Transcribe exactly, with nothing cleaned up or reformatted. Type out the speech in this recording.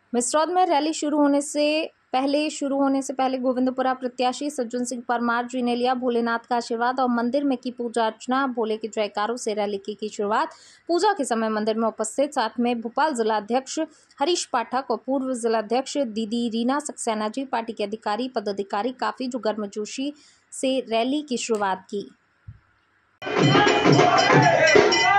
मिसरौद में रैली शुरू होने से पहले शुरू होने से पहले गोविंदपुरा प्रत्याशी सज्जन सिंह परमार जी ने लिया भोलेनाथ का आशीर्वाद और मंदिर में की पूजा अर्चना। भोले के जयकारों से रैली की, की शुरुआत। पूजा के समय मंदिर में उपस्थित साथ में भोपाल जिला अध्यक्ष हरीश पाठक और पूर्व जिलाध्यक्ष दीदी रीना सक्सेना जी, पार्टी के अधिकारी पदाधिकारी काफी जो गर्मजोशी से रैली की शुरुआत की।